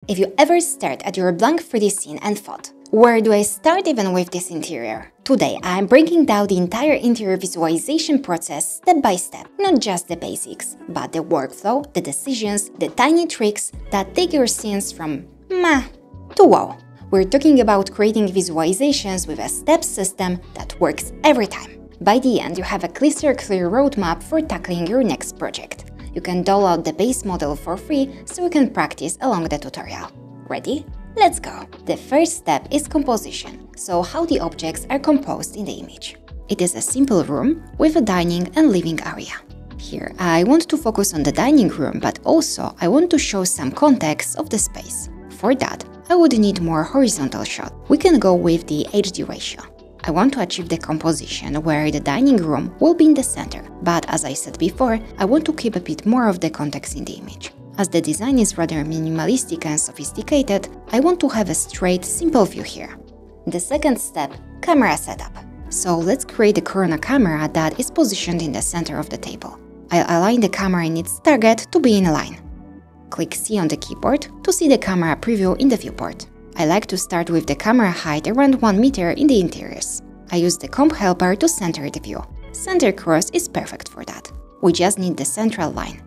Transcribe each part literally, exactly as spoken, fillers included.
If you ever stared at your blank three D scene and thought, where do I start even with this interior? Today I'm breaking down the entire interior visualization process step by step, not just the basics, but the workflow, the decisions, the tiny tricks that take your scenes from meh to wow. We're talking about creating visualizations with a step system that works every time. By the end, you have a crystal clear roadmap for tackling your next project. You can download the base model for free so you can practice along the tutorial. Ready? Let's go! The first step is composition, so how the objects are composed in the image. It is a simple room with a dining and living area. Here, I want to focus on the dining room, but also I want to show some context of the space. For that, I would need more horizontal shot. We can go with the H D ratio. I want to achieve the composition where the dining room will be in the center, but as I said before, I want to keep a bit more of the context in the image. As the design is rather minimalistic and sophisticated, I want to have a straight, simple view here. The second step, camera setup. So let's create a Corona camera that is positioned in the center of the table. I'll align the camera in its target to be in line. Click C on the keyboard to see the camera preview in the viewport. I like to start with the camera height around one meter in the interiors. I use the comp helper to center the view. Center cross is perfect for that. We just need the central line.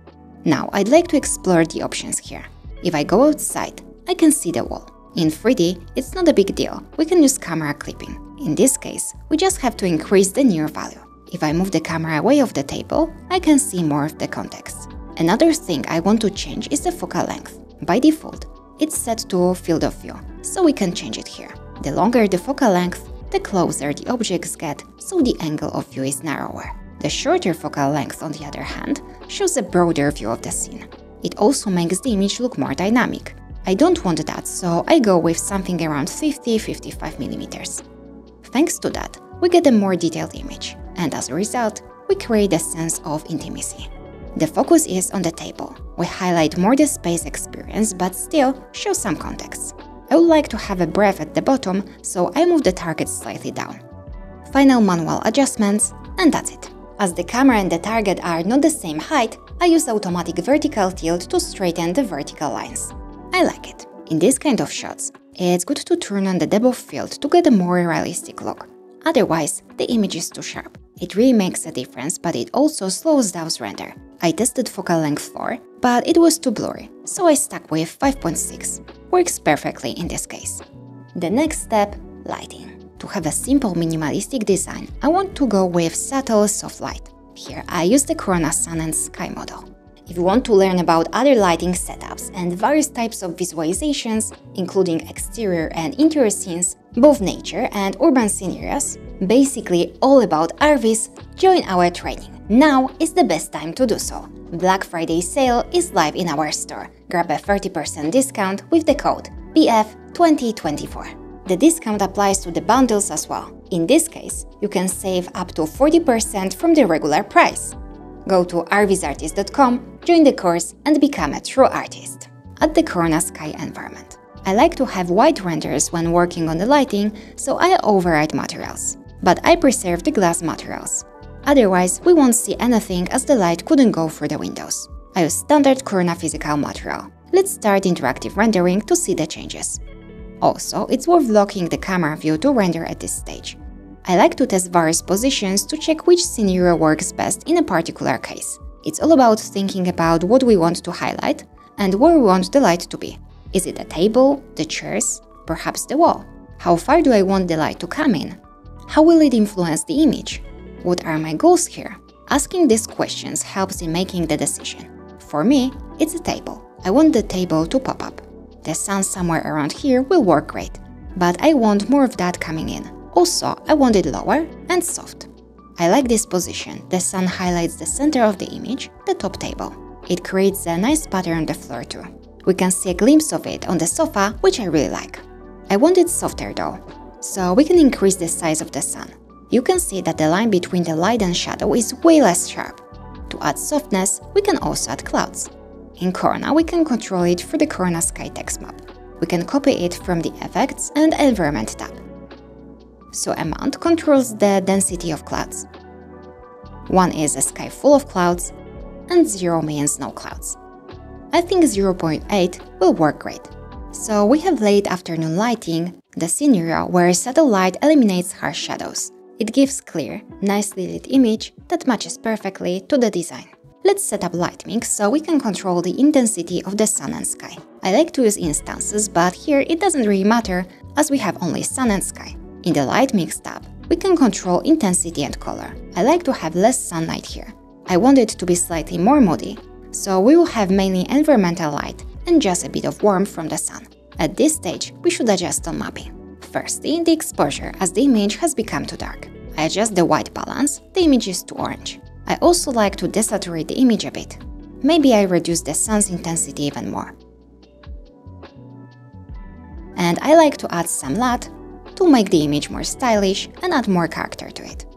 Now I'd like to explore the options here. If I go outside, I can see the wall. In three D, it's not a big deal. We can use camera clipping. In this case, we just have to increase the near value. If I move the camera away of the table, I can see more of the context. Another thing I want to change is the focal length. By default, it's set to field of view, so we can change it here. The longer the focal length, the closer the objects get, so the angle of view is narrower. The shorter focal length, on the other hand, shows a broader view of the scene. It also makes the image look more dynamic. I don't want that, so I go with something around fifty to fifty-five millimeters. Thanks to that, we get a more detailed image, and as a result, we create a sense of intimacy. The focus is on the table. We highlight more the space experience, but still show some context. I would like to have a breath at the bottom, so I move the target slightly down. Final manual adjustments, and that's it. As the camera and the target are not the same height, I use automatic vertical tilt to straighten the vertical lines. I like it. In this kind of shots, it's good to turn on the depth of field to get a more realistic look. Otherwise, the image is too sharp. It really makes a difference, but it also slows down render. I tested focal length four, but it was too blurry, so I stuck with five point six. Works perfectly in this case. The next step, lighting. To have a simple minimalistic design, I want to go with subtle soft light. Here I use the Corona Sun and Sky model. If you want to learn about other lighting setups and various types of visualizations, including exterior and interior scenes, both nature and urban scenarios, basically all about R Vs, join our training. Now is the best time to do so. Black Friday sale is live in our store. Grab a thirty percent discount with the code B F twenty twenty-four. The discount applies to the bundles as well. In this case, you can save up to forty percent from the regular price. Go to arvisartist dot com, join the course and become a true artist. Add the Corona Sky environment. I like to have white renders when working on the lighting, so I override materials. But I preserve the glass materials. Otherwise, we won't see anything as the light couldn't go through the windows. I use standard Corona physical material. Let's start interactive rendering to see the changes. Also, it's worth locking the camera view to render at this stage. I like to test various positions to check which scenario works best in a particular case. It's all about thinking about what we want to highlight and where we want the light to be. Is it the table, the chairs, perhaps the wall? How far do I want the light to come in? How will it influence the image? What are my goals here? Asking these questions helps in making the decision. For me, it's a table. I want the table to pop up. The sun somewhere around here will work great, but I want more of that coming in. Also, I want it lower and soft. I like this position. The sun highlights the center of the image, the top table. It creates a nice pattern on the floor too. We can see a glimpse of it on the sofa, which I really like. I want it softer though, so we can increase the size of the sun. You can see that the line between the light and shadow is way less sharp. To add softness, we can also add clouds. In Corona, we can control it through the Corona Sky text map. We can copy it from the Effects and Environment tab. So Amount controls the density of clouds. one is a sky full of clouds, and zero means no clouds. I think zero point eight will work great. So we have late afternoon lighting, the scenario where subtle light eliminates harsh shadows. It gives clear, nicely lit image that matches perfectly to the design. Let's set up light mix so we can control the intensity of the sun and sky. I like to use instances, but here it doesn't really matter as we have only sun and sky. In the light mix tab, we can control intensity and color. I like to have less sunlight here. I want it to be slightly more moody, so we will have mainly environmental light and just a bit of warmth from the sun. At this stage, we should adjust on mapping. Firstly, the exposure, as the image has become too dark. I adjust the white balance, the image is too orange. I also like to desaturate the image a bit. Maybe I reduce the sun's intensity even more. And I like to add some light to make the image more stylish and add more character to it.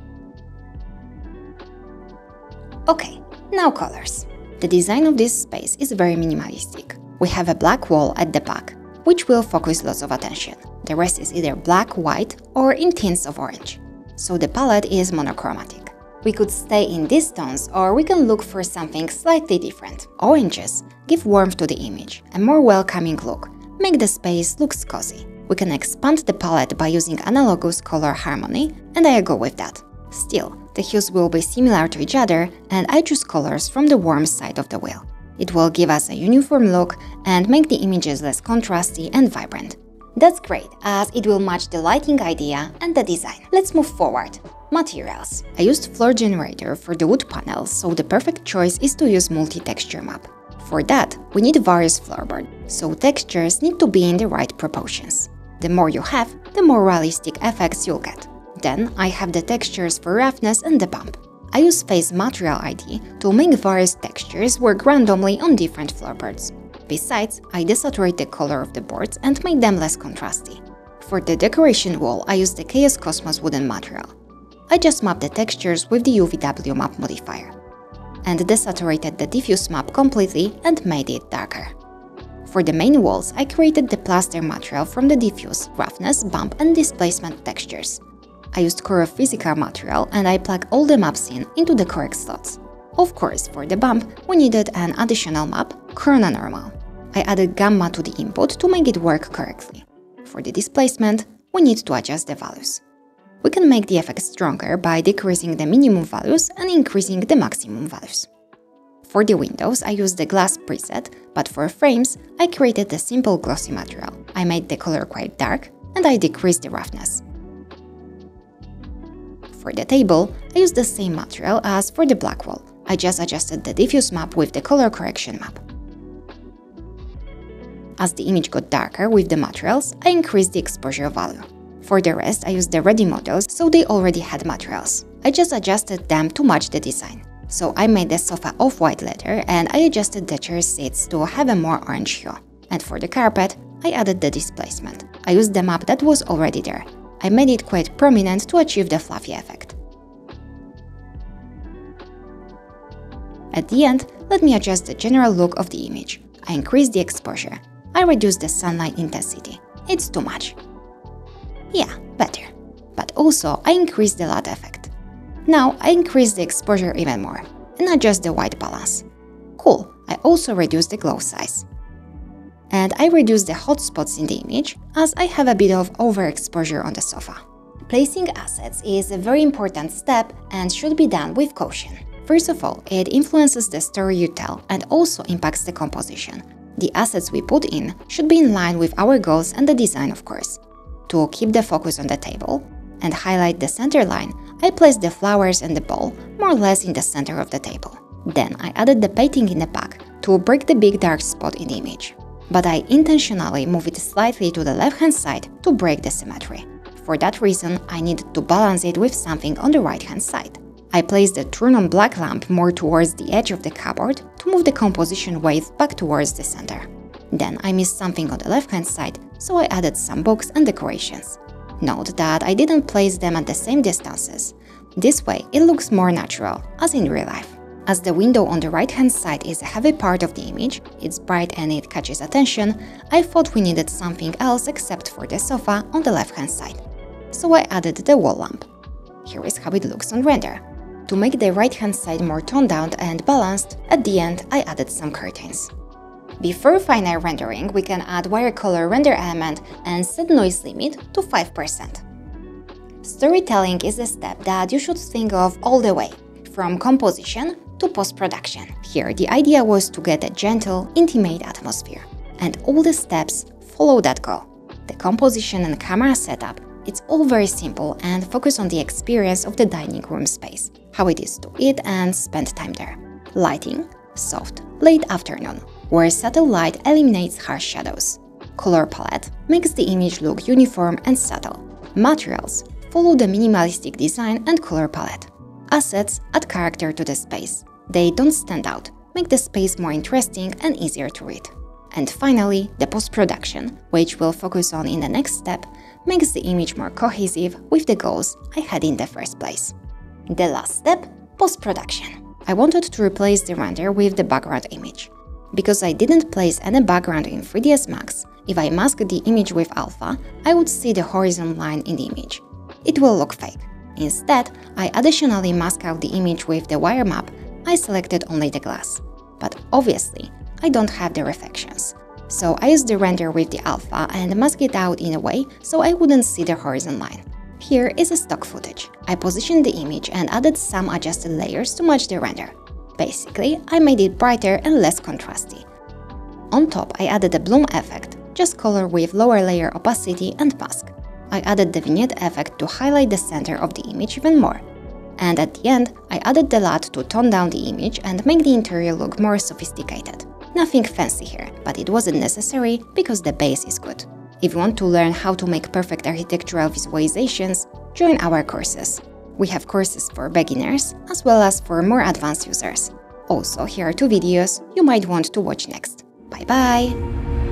Okay, now colors. The design of this space is very minimalistic. We have a black wall at the back, which will focus lots of attention. The rest is either black, white, or in tints of orange. So the palette is monochromatic. We could stay in these tones, or we can look for something slightly different. Oranges give warmth to the image, a more welcoming look, make the space look cozy. We can expand the palette by using analogous color harmony, and I go with that. Still, the hues will be similar to each other, and I choose colors from the warm side of the wheel. It will give us a uniform look and make the images less contrasty and vibrant. That's great, as it will match the lighting idea and the design. Let's move forward. Materials. I used floor generator for the wood panels, so the perfect choice is to use multi-texture map. For that, we need various floorboards, so textures need to be in the right proportions. The more you have, the more realistic effects you'll get. Then I have the textures for roughness and the bump. I use Phase Material I D to make various textures work randomly on different floorboards. Besides, I desaturate the color of the boards and make them less contrasty. For the decoration wall, I use the Chaos Cosmos wooden material. I just mapped the textures with the U V W map modifier and desaturated the diffuse map completely and made it darker. For the main walls, I created the plaster material from the diffuse, roughness, bump and displacement textures. I used core of physical material and I plug all the maps in into the correct slots. Of course, for the bump, we needed an additional map, Corona Normal. I added gamma to the input to make it work correctly. For the displacement, we need to adjust the values. We can make the effect stronger by decreasing the minimum values and increasing the maximum values. For the windows, I used the glass preset, but for frames, I created a simple glossy material. I made the color quite dark and I decreased the roughness. For the table, I used the same material as for the black wall. I just adjusted the diffuse map with the color correction map. As the image got darker with the materials, I increased the exposure value. For the rest, I used the ready models, so they already had materials. I just adjusted them to match the design. So I made the sofa of white leather and I adjusted the chair seats to have a more orange hue. And for the carpet, I added the displacement. I used the map that was already there. I made it quite prominent to achieve the fluffy effect. At the end, let me adjust the general look of the image. I increased the exposure. I reduced the sunlight intensity. It's too much. Yeah, better. But also, I increased the light effect. Now, I increase the exposure even more and adjust the white balance. Cool, I also reduced the glow size. And I reduce the hotspots in the image as I have a bit of overexposure on the sofa. Placing assets is a very important step and should be done with caution. First of all, it influences the story you tell and also impacts the composition. The assets we put in should be in line with our goals and the design, of course. To keep the focus on the table and highlight the center line, I placed the flowers and the bowl more or less in the center of the table. Then I added the painting in the back to break the big dark spot in the image. But I intentionally move it slightly to the left-hand side to break the symmetry. For that reason, I needed to balance it with something on the right-hand side. I placed the turn-on black lamp more towards the edge of the cupboard to move the composition wave back towards the center. Then I missed something on the left-hand side, so I added some books and decorations. Note that I didn't place them at the same distances. This way, it looks more natural, as in real life. As the window on the right-hand side is a heavy part of the image, it's bright and it catches attention, I thought we needed something else except for the sofa on the left-hand side. So I added the wall lamp. Here is how it looks on render. To make the right-hand side more toned down and balanced, at the end I added some curtains. Before final rendering, we can add wire color render element and set noise limit to five percent. Storytelling is a step that you should think of all the way, from composition to post-production. Here, the idea was to get a gentle, intimate atmosphere, and all the steps follow that goal. The composition and camera setup, it's all very simple and focus on the experience of the dining room space, how it is to eat and spend time there. Lighting, soft, late afternoon, where subtle light eliminates harsh shadows. Color palette makes the image look uniform and subtle. Materials follow the minimalistic design and color palette. Assets add character to the space. They don't stand out, make the space more interesting and easier to read. And finally, the post-production, which we'll focus on in the next step, makes the image more cohesive with the goals I had in the first place. The last step, post-production. I wanted to replace the render with the background image. Because I didn't place any background in three D S Max, if I mask the image with alpha, I would see the horizon line in the image. It will look fake. Instead, I additionally mask out the image with the wire map. I selected only the glass. But obviously, I don't have the reflections. So I used the render with the alpha and masked it out in a way so I wouldn't see the horizon line. Here is a stock footage. I positioned the image and added some adjusted layers to match the render. Basically, I made it brighter and less contrasty. On top, I added a bloom effect, just color with lower layer opacity and mask. I added the vignette effect to highlight the center of the image even more. And at the end, I added the L U T to tone down the image and make the interior look more sophisticated. Nothing fancy here, but it wasn't necessary because the base is good. If you want to learn how to make perfect architectural visualizations, join our courses. We have courses for beginners as well as for more advanced users. Also, here are two videos you might want to watch next. Bye bye!